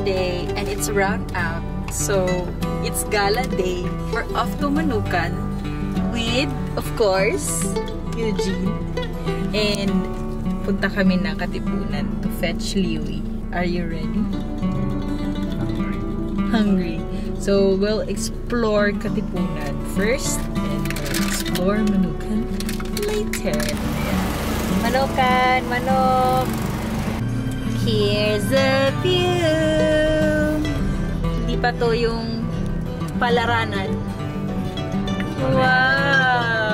Sunday and it's round up. So, it's gala day. We're off to Manukan with, of course, Eugene. And punta kami ng Katipunan to fetch Liwi. Are you ready? Hungry. So, we'll explore Katipunan first and we'll explore Manukan later. Manukan! Manok! Here's a view! Hindi pa to yung Palaranan. Wow!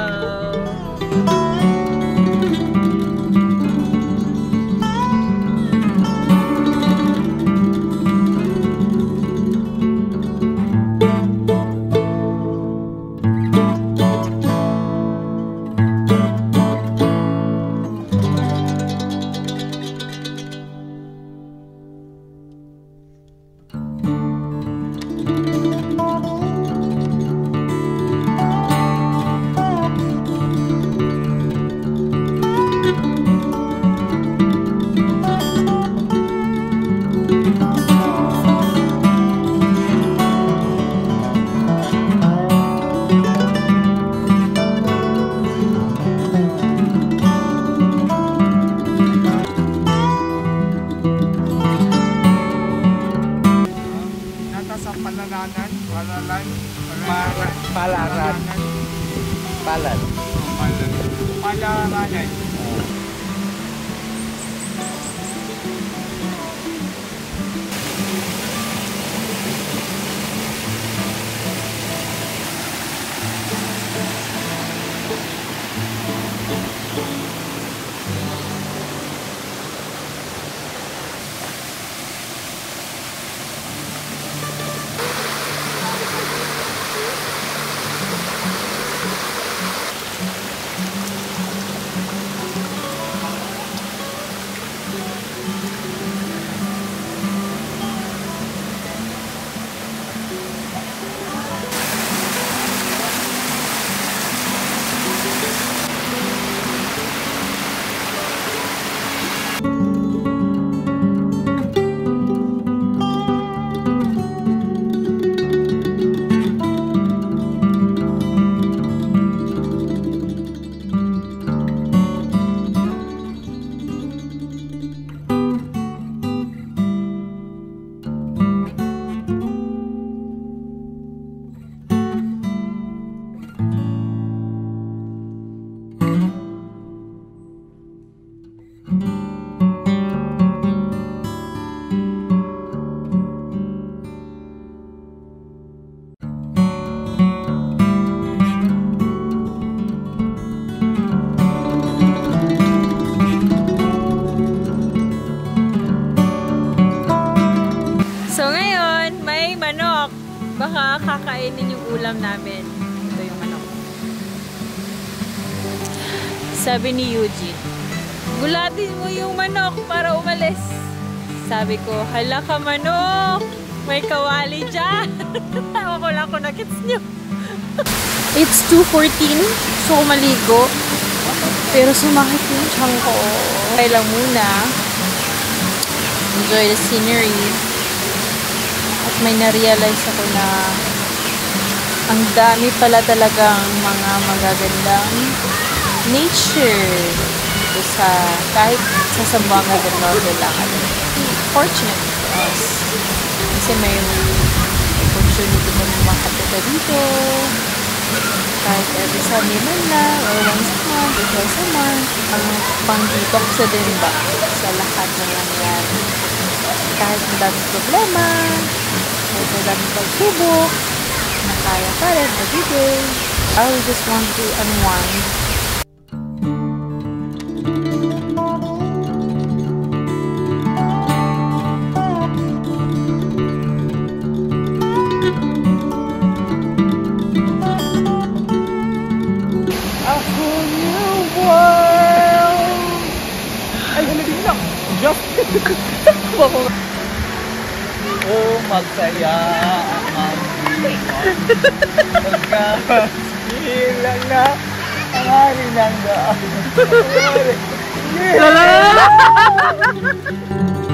Palaranan. Baka kakainin yung ulam namin. Ito yung manok. Sabi ni Eugene, gulatin mo yung manok para umalis. Sabi ko, hala ka manok! May kawali dyan! Tawa ko lang kung nakits nyo. It's 2:14. So, maligo. Pero sumakit yung tiyan ko. Okay lang muna. Enjoy the scenery. At may na-realize ako na ang dami pala talagang mga magagandang nature dito sa kahit sa Zamboanga del Norte lang. Fortunate for us kasi may opportunity kami makapunta dito kahit every Sunday man lang or once a month or twice a month. Ang pang-detox sa din ba sa lahat ng nangyari. Kahit madaming problema, kahit madaming pagsubok, na kaya pa rin everyday. I just want to unwind. A whole new world! Ay, halagin lang! Just! Oh, magsaya ang magkahilang na ang hari ng daan.